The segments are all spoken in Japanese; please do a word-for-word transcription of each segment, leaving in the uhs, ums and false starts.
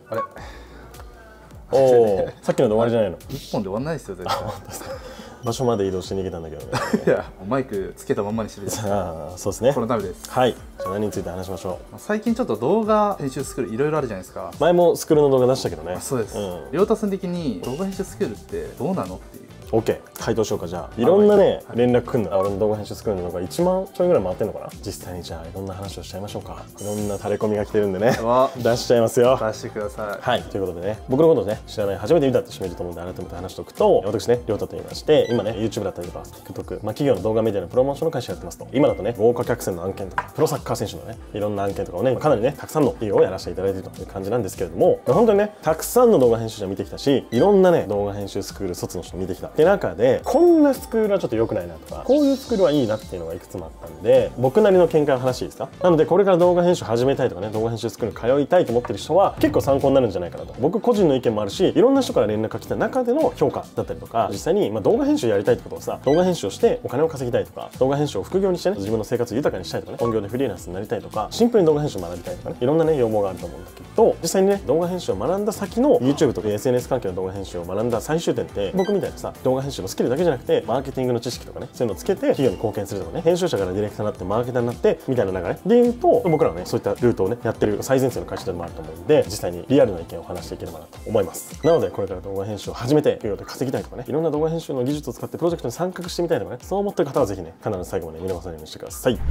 あれおおさっきので終わりじゃないの。 一本で終わんないですよ絶対。 場所まで移動して逃げたんだけどね。 いやマイクつけたまんまにしてるじゃないですか。 ああそうですね。 このためです。 はい。じゃあ何について話しましょう。 最近ちょっと動画編集スクールいろいろあるじゃないですか。 前もスクールの動画出したけどね。 そうです。亮太さん的に動画編集スクールってどうなのっていう。 オッケー回答しようか。じゃあいろんなね連絡くんの俺の動画編集スクールの動画いちまんちょいぐらい回ってんのかな。実際にじゃあいろんな話をしちゃいましょうか。いろんな垂れ込みが来てるんでね出しちゃいますよ。 出してください。 はいということでね僕のことね知らない初めて見たって人もいると思うんで改めて話しておくと私ね亮太と言いまして今ね YouTube だったりとか TikTok、まあ、企業の動画メディアのプロモーションの会社やってますと。今だとね豪華客船の案件とかプロサッカー選手のねいろんな案件とかをねかなりねたくさんの企業をやらせていただいているという感じなんですけれども本当にねたくさんの動画編集者見てきたしいろんなね動画編集スクール卒の人見てきたって中でこんなスクールはちょっと良くないなとかこういうスクールはいいなっていうのがいくつもあったんで僕なりの見解の話いいですか。なのでこれから動画編集始めたいとかね動画編集スクールに通いたいと思ってる人は結構参考になるんじゃないかなと。僕個人の意見もあるしいろんな人から連絡が来た中での評価だったりとか実際にまあ動画編集やりたいってことはさ動画編集をしてお金を稼ぎたいとか動画編集を副業にしてね自分の生活を豊かにしたいとかね本業でフリーランスになりたいとかシンプルに動画編集を学びたいとかねいろんなね要望があると思うんだけど実際にね動画編集を学んだ先の YouTube とか エスエヌエス 関係の動画編集を学んだ最終点って僕みたいなさ動画編集のスキルだけじゃなくてマーケティングの知識とかねそういうのをつけて企業に貢献するとかね編集者からディレクターになってマーケターになってみたいな流れでいうと僕らはねそういったルートをねやってる最前線の会社でもあると思うんで実際にリアルな意見を話していければなと思います。なのでこれから動画編集を始めて企業で稼ぎたいとかねいろんな動画編集の技術を使ってプロジェクトに参画してみたいとかねそう思ってる方はぜひね必ず最後まで見逃さないようにしてください。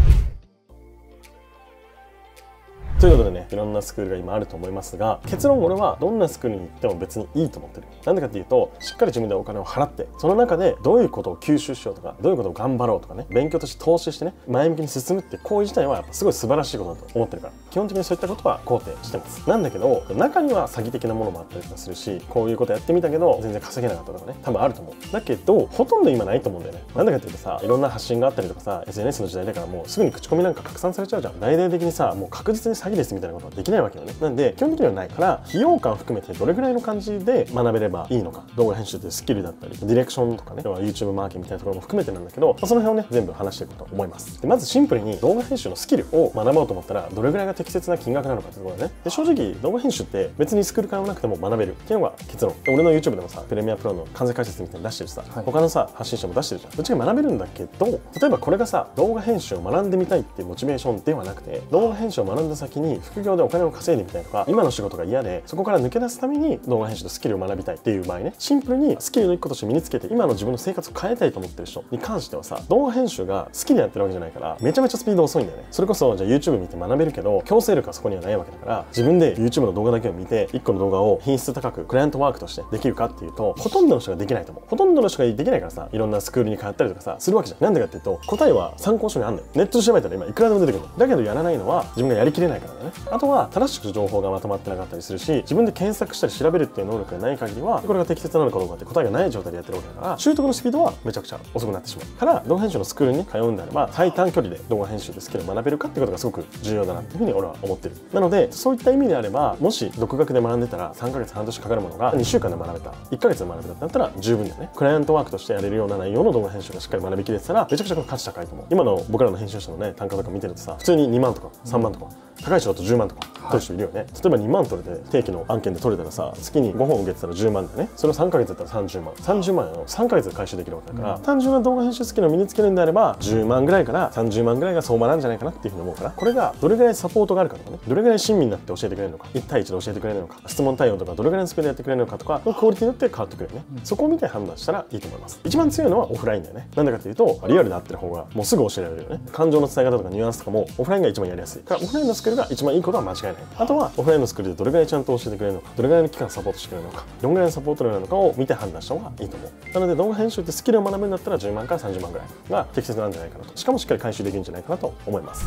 ということでねいろんなスクールが今あると思いますが結論俺はどんなスクールに行っても別にいいと思ってる。なんでかっていうとしっかり自分でお金を払ってその中でどういうことを吸収しようとかどういうことを頑張ろうとかね勉強として投資してね前向きに進むって行為自体はやっぱすごい素晴らしいことだと思ってるから基本的にそういったことは肯定してます。なんだけど中には詐欺的なものもあったりとかするしこういうことやってみたけど全然稼げなかったとかね多分あると思う。だけどほとんど今ないと思うんだよね。なんでかっていうとさいろんな発信があったりとかさ エスエヌエス の時代だからもうすぐに口コミなんか拡散されちゃうじゃん。大々的にさもう確実に詐欺ですみたいなことはできないわけよね。なんで基本的にはないから費用感含めてどれぐらいの感じで学べればいいのか動画編集ってスキルだったりディレクションとかね要は YouTube マーケみたいなところも含めてなんだけど、まあ、その辺をね全部話していこうと思います。でまずシンプルに動画編集のスキルを学ぼうと思ったらどれぐらいが適切な金額なのかってところだね。で正直動画編集って別にスクール通わなくても学べるっていうのが結論。俺の YouTube でもさプレミアプロの完成解説みたいなの出してるしさ、はい、他のさ発信者も出してるじゃん。ぶっちゃけ学べるんだけど例えばこれがさ動画編集を学んでみたいっていうモチベーションではなくて動画編集を学んだ先に副業でお金を稼いでみたいとか今の仕事が嫌でそこから抜け出すために動画編集のスキルを学びたいっていう場合ねシンプルにスキルの一個として身につけて今の自分の生活を変えたいと思ってる人に関してはさ動画編集が好きでやってるわけじゃないからめちゃめちゃスピード遅いんだよね。それこそじゃあ YouTube 見て学べるけど強制力はそこにはないわけだから自分で YouTube の動画だけを見ていっこの動画を品質高くクライアントワークとしてできるかっていうとほとんどの人ができないと思う。ほとんどの人ができないからさいろんなスクールに通ったりとかさするわけじゃん。なんでかっていうと答えは参考書にあんのよ。ネットで調べたら今いくらでも出てくるの。だけどやらないのは自分がやりきれないからだね。あとは正しく情報がまとまってなかったりするし自分で検索したり調べるっていう能力がない限りはこれが適切なのかどうかって答えがない状態でやってるわけだから習得のスピードはめちゃくちゃ遅くなってしまうから動画編集のスクールに通うんであれば最短距離で動画編集でスキルを学べるかっていうことがすごく重要だなっていうふうに俺は思ってる。なのでそういった意味であればもし独学で学んでたらさんかげつ半年かかるものがにしゅうかんで学べたいっかげつで学べたってなったら十分だよね。クライアントワークとしてやれるような内容の動画編集がしっかり学びきれてたらめちゃくちゃ価値高いと思う。今の僕らの編集者のね単価とか見てるとさ普通ににまんとかさんまんとか、うん高い人だとじゅうまんとか取る人いるよね、はい、例えばにまん取れて定期の案件で取れたらさ月にごほん受けてたらじゅうまんだよね。それをさんかげつだったらさんじゅうまんさんじゅうまん円をさんかげつで回収できるわけだから、うん、単純な動画編集スキルを身につけるんであればじゅうまんぐらいからさんじゅうまんぐらいが相場なんじゃないかなっていうふうに思うからこれがどれぐらいサポートがあるかとかねどれぐらい親身になって教えてくれるのかいち対いちで教えてくれるのか質問対応とかどれぐらいのスピードでやってくれるのかとかのクオリティによって変わってくるよね、うん、そこを見て判断したらいいと思います。一番強いのはオフラインだよね。なんでかっていうとリアルで会ってる方がもうすぐ教えられるよね。感情の伝え方とかニュアンスとかもオフラインが一番やりやすいからオフラインのスキルが一番いいことは間違いない。あとはオフラインのスクールでどれぐらいちゃんと教えてくれるのかどれぐらいの期間サポートしてくれるのかどれぐらいのサポート量なのかを見て判断した方がいいと思う。なので動画編集ってスキルを学ぶんだったらじゅうまんからさんじゅうまんぐらいが適切なんじゃないかなとしかもしっかり回収できるんじゃないかなと思います。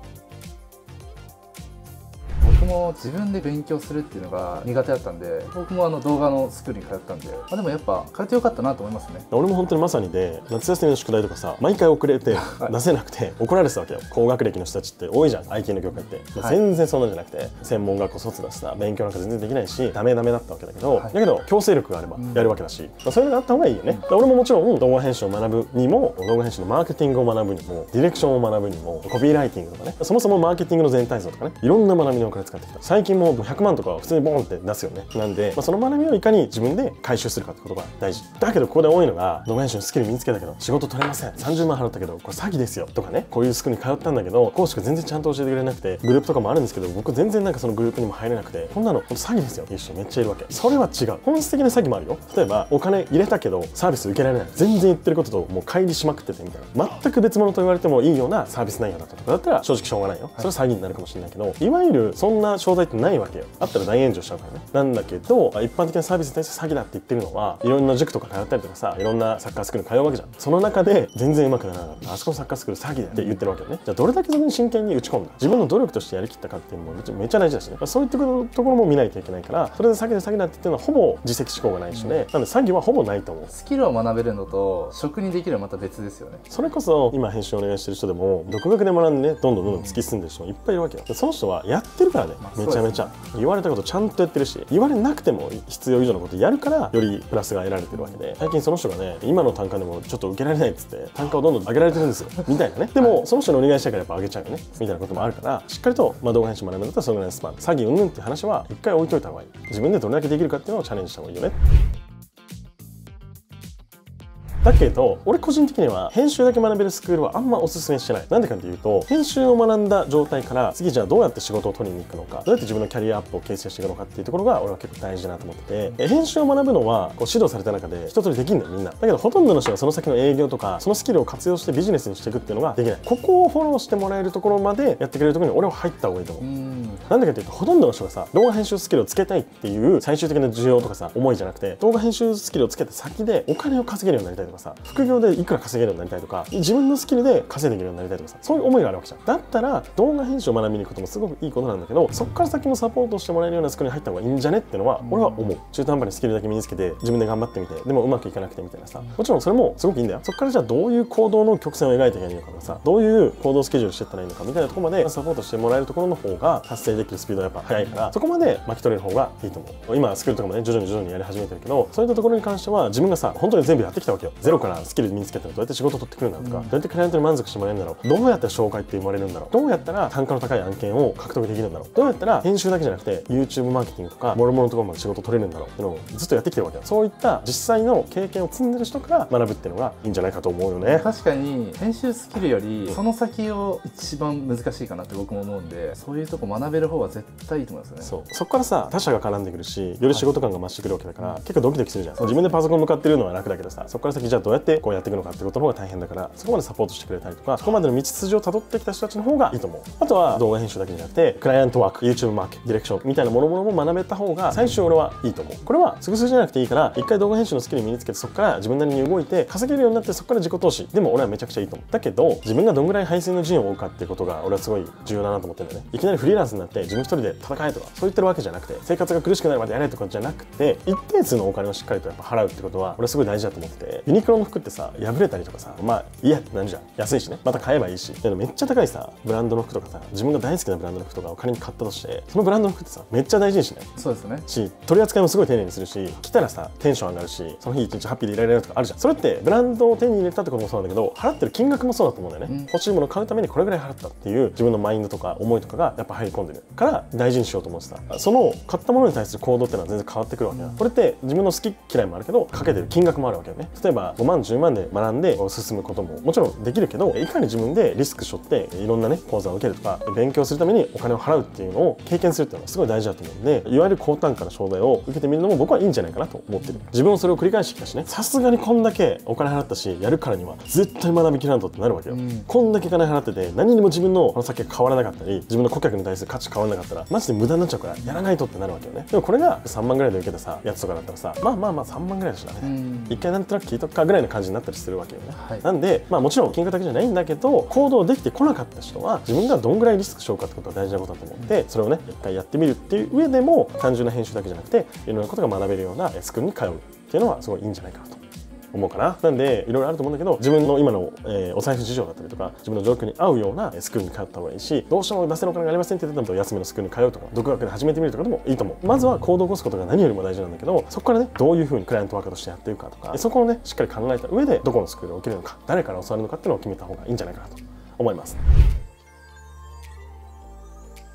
僕も自分で勉強するっていうのが苦手だったんで僕もあの動画のスクールに通ったんで、まあ、でもやっぱ通ってよかったなと思いますね。 俺も本当にまさにで夏休みの宿題とかさ毎回遅れて出せなくて怒られてたわけよ。高学歴の人たちって多いじゃん アイティー の業界って、はい、全然そんなんじゃなくて専門学校卒だしさ勉強なんか全然できないしダメダメだったわけだけど、はい、だけど強制力があればやるわけだし、うんまあ、そういうのがあった方がいいよね、うん、俺ももちろん動画編集を学ぶにも動画編集のマーケティングを学ぶにもディレクションを学ぶにもコピーライティングとかねそもそもマーケティングの全体像とかねいろんな学びにお金使ってきた。最近もうひゃくまんとか普通にボーンって出すよね。なんで、まあ、その学びをいかに自分で回収するかってことが大事だけど、ここで多いのが動画編集のスキル身につけたけど仕事取れません、さんじゅうまん払ったけどこれ詐欺ですよとかね、こういうスクールに通ったんだけど講師が全然ちゃんと教えてくれなくて、グループとかもあるんですけど僕全然なんかそのグループにも入れなくて、こんなの本当詐欺ですよっていう人めっちゃいるわけ。それは違う、本質的な詐欺もあるよ。例えばお金入れたけどサービス受けられない、全然言ってることともう乖離しまくっててみたいな、全く別物と言われてもいいようなサービス内容だったとかだったら正直しょうがないよ、それは詐欺になるかもしれないけど、いわゆるそんな商材ってないわけよ。あったら大炎上しちゃうからね。なんだけど一般的なサービスに対して詐欺だって言ってるのは、いろんな塾とか通ったりとかさ、いろんなサッカースクールに通うわけじゃん。その中で全然うまくならなかった、あそこのサッカースクール詐欺だって言ってるわけよね。じゃあどれだけそこに真剣に打ち込んだ、自分の努力としてやりきったかっていうのもめっちゃ大事だしね、そういったところも見ないといけないから、それで詐欺で詐欺だって言ってるのはほぼ自責思考がないしね、なんで詐欺はほぼないと思う。 スキルを学べるのと職にできるのはまた別ですよね。 それこそ今編集お願いしてる人でも独学で学んでね、どんどんどんどん突き進んでる人もいっぱいいるわけよ。その人はやってるからね、めちゃめちゃ言われたことちゃんとやってるし、言われなくても必要以上のことやるからよりプラスが得られてるわけで、最近その人がね今の単価でもちょっと受けられないっつって単価をどんどん上げられてるんですよみたいなね。でもその人にお願いしたからやっぱ上げちゃうよねみたいなこともあるから、しっかりと、まあ、動画編集学ぶんだったらそのぐらいのスパン、詐欺うんぬんっていう話は一回置いといた方がいい。自分でどれだけできるかっていうのをチャレンジした方がいいよね。だけど俺個人的には編集だけ学べるスクールはあんまおすすめしてない。なんでかっていうと、編集を学んだ状態から次じゃあどうやって仕事を取りに行くのか、どうやって自分のキャリアアップを形成していくのかっていうところが俺は結構大事だなと思ってて、編集を学ぶのはこう指導された中で一通りできるんだよみんな。だけどほとんどの人はその先の営業とかそのスキルを活用してビジネスにしていくっていうのができない。ここをフォローしてもらえるところまでやってくれるところに俺は入った方がいいと思う。なんでかっていうと、ほとんどの人がさ動画編集スキルをつけたいっていう最終的な需要とかさ思いじゃなくて、動画編集スキルをつけた先でお金を稼げるようになりたいとかさ、副業でいくら稼げるようになりたいとか、自分のスキルで稼いでいけるようになりたいとかさ、そういう思いがあるわけじゃん。だったら動画編集を学びに行くこともすごくいいことなんだけど、そこから先もサポートしてもらえるようなスクールに入った方がいいんじゃねってのは俺は思う。中途半端にスキルだけ身につけて自分で頑張ってみてでもうまくいかなくてみたいなさ、もちろんそれもすごくいいんだよ。そこからじゃあどういう行動の曲線を描いていけばいいのかとかさ、どういう行動スケジュールしていったらいいのかみたいなところまでサポートしてもらえるところの方が達成できるスピードがやっぱ速いから、そこまで巻き取れる方がいいと思う。今スキルとかもね徐々に徐々にやり始めてるけど、そういったところに関しては自分がさ本当に全部やってきたわけよ。ゼロからスキル身につけてどうやって仕事を取ってくるんだろうとか、どうやってクライアントに満足してもらえるんだろう、どうやったら紹介って生まれるんだろう、どうやったら単価の高い案件を獲得できるんだろう、どうやったら編集だけじゃなくて YouTube マーケティングとかもろもろのところまで仕事取れるんだろうっていうのをずっとやってきてるわけよ。そういった実際の経験を積んでる人から学ぶっていうのがいいんじゃないかと思うよね。 確かに編集スキルよりその先を一番難しいかなって僕も思うんで、そういうとこ学べる方が絶対いいと思いますね。 そうそこからさ他者が絡んでくるし、より仕事感が増してくるわけだから、はい、結構ドキドキするじゃん。自分でパソコン向かってるのは楽だけどさ、そこから先じゃあどうやってこうやっていくのかってことの方が大変だから、そこまでサポートしてくれたりとか、そこまでの道筋をたどってきた人たちの方がいいと思う。あとは動画編集だけじゃなくてクライアントワーク、 YouTube マーケディレクションみたいなものものも学べた方が最初俺はいいと思う。これはすぐすぐじゃなくていいから、一回動画編集のスキル身につけてそこから自分なりに動いて稼げるようになって、そこから自己投資でも俺はめちゃくちゃいいと思う。だけど自分がどんぐらい配信の陣を追うかっていうことが俺はすごい重要だなと思ってるんだよね。いきなりフリーランスになって自分一人で戦えとかそう言ってるわけじゃなくて、生活が苦しくなるまでやれってことじゃなくて、一定数のお金をしっかりとやっぱ払うってことは俺はすごい大事だと思ってて、ユニクロの服ってさ破れたりとかさ、まあいいやってなるじゃん。安いしね、また買えばいいし。でもめっちゃ高いさブランドの服とかさ、自分が大好きなブランドの服とかを仮に買ったとして、そのブランドの服ってさめっちゃ大事にしない？ そうですね。 し取り扱いもすごい丁寧にするし、着たらさテンション上がるし、その日一日ハッピーでいられるとかあるじゃん。それってブランドを手に入れたってこともそうなんだけど、払ってる金額もそうだと思うんだよね、うん、欲しいものを買うためにこれぐらい払ったっていう自分のマインドとか思いとかがやっぱ入り込んでるから大事にしようと思ってた。その買ったものに対する行動っていうのは全然変わってくるわけだ、うん、これって自分の好き嫌いもあるけどかけてる金額もあるわけよね。例えばごまんじゅうまんで学んで進むことももちろんできるけど、いかに自分でリスク背負っていろんなね講座を受けるとか勉強するためにお金を払うっていうのを経験するっていうのはすごい大事だと思うんで、いわゆる高単価な商材を受けてみるのも僕はいいんじゃないかなと思ってる。自分もそれを繰り返してきたしね、さすがにこんだけお金払ったしやるからには絶対学びきらんとってなるわけよ、うん、こんだけ金払ってて何にも自分のこの先が変わらなかったり、自分の顧客に対する価値変わらなかったらマジで無駄になっちゃうからやらないとってなるわけよね。でもこれがさんまんぐらいで受けたさやつとかだったらさ、まあまあまあさんまんぐらいだしなね、一回なんとなく聞いとくかぐらいの感じになったりするわけよね、はい、なんでまあもちろん金額だけじゃないんだけど、行動できてこなかった人は自分がどんぐらいリスクしようかってことが大事なことだと思って、それをね一回やってみるっていう上でも単純な編集だけじゃなくていろんなことが学べるようなスクールに通うっていうのはすごいいいんじゃないかなと思うかな。なんでいろいろあると思うんだけど、自分の今の、えー、お財布事情だったりとか自分の状況に合うようなスクールに通った方がいいし、どうしても出せるお金がありませんって言ったら休みのスクールに通うとか独学で始めてみるとかでもいいと思う。まずは行動を起こすことが何よりも大事なんだけど、そこからねどういうふうにクライアントワーカーとしてやっていくかとか、そこをねしっかり考えた上でどこのスクールを受けるのか、誰から教わるのかっていうのを決めた方がいいんじゃないかなと思います。実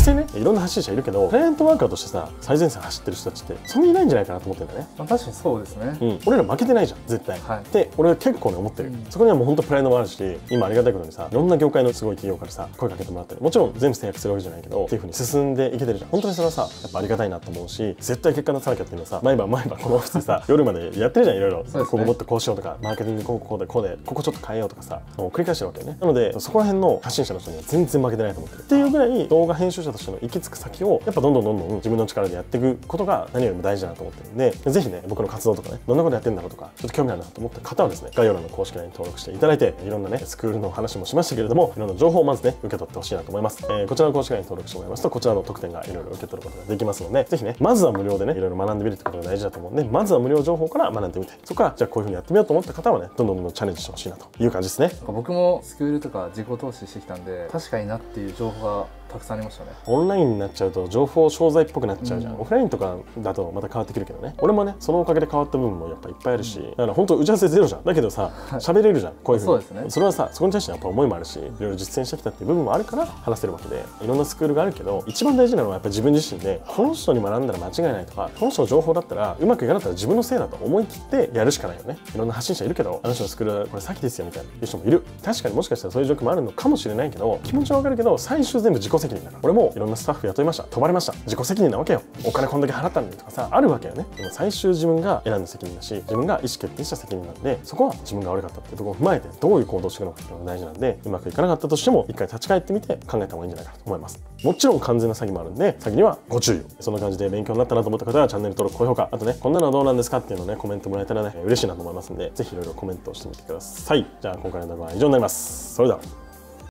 してね、いろんな発信者いるけどクライアントワーカーとしてさ最前線走ってる人たちってそんなにいないんじゃないかなと思ってるんだね。 まあ、確かにそうですね。 うん、俺ら負けてないじゃん絶対、 はい、 で俺は結構ね思ってる、うん、そこにはもう本当プライドもあるし、今ありがたいことにさいろんな業界のすごい企業からさ声かけてもらったり、もちろん全部制約するわけじゃないけどっていう風に進んでいけてるじゃん。本当にそれはさやっぱありがたいなと思うし、絶対結果出さなきゃっていうのはさ毎晩毎晩このオフィスでさ夜までやってるじゃん、いろいろ、ね、ここもっとこうしようとか、マーケティングこうこうでこうでここちょっと変えようとかさ、もう繰り返してるわけよね。なのでそこら辺の発信者の人には全然負けてないと思ってるっていうぐらい、動画編集者としての行き着く先をやっぱどんどんどんどん自分の力でやっていくことが何よりも大事だなと思ってるんで、ぜひね僕の活動とかねどんなことやってんだろうとかちょっと興味あるなと思った方はですね、概要欄の公式 ライン に登録していただいて、いろんなねスクールの話もしましたけれども、いろんな情報をまずね受け取ってほしいなと思います。えー、こちらの公式 ライン に登録してもらいますとこちらの特典がいろいろ受け取ることができますので、ぜひねまずは無料でねいろいろ学んでみるってことが大事だと思うんで、まずは無料情報から学んでみて、そこからじゃあこういうふうにやってみようと思った方はねどんどんどんどんチャレンジしてほしいなという感じですね。 僕もスクールとか自己投資してきたんで確かになっていう情報がたくさんありましたね。 オンラインになっちゃうと情報商材っぽくなっちゃうじゃん、うん、オフラインとかだとまた変わってくるけどね。俺もねそのおかげで変わった部分もやっぱいっぱいあるし、うん、だから本当打ち合わせゼロじゃん。だけどさ喋れるじゃんこういうふうに。そうですね。それはさそこに対してやっぱ思いもあるし、いろいろ実践してきたっていう部分もあるから話せるわけで、いろんなスクールがあるけど一番大事なのはやっぱ自分自身で、この人に学んだら間違いないとか、この人の情報だったらうまくいかなかったら自分のせいだと思い切ってやるしかないよね。いろんな発信者いるけど、あの人のスクールはこれ先ですよみたいないう人もいる。確かにもしかしたらそういう状況もあるのかもしれないけど、気持ちはわかるけど最終全部自己責任だから。俺もいろんなスタッフ雇いました、飛ばれました、自己責任なわけよ。お金こんだけ払ったんでとかさあるわけよね。でも最終自分が選んだ責任だし、自分が意思決定した責任なんで、そこは自分が悪かったっていうところを踏まえてどういう行動をしていくのかっていうのが大事なんで、うまくいかなかったとしても一回立ち返ってみて考えた方がいいんじゃないかなと思います。もちろん完全な詐欺もあるんで詐欺にはご注意を。そんな感じで勉強になったなと思った方はチャンネル登録高評価、あとねこんなのはどうなんですかっていうのをねコメントもらえたらね嬉しいなと思いますんで、ぜひいろいろコメントをしてみてください。じゃあ今回の動画は以上になります。それでは。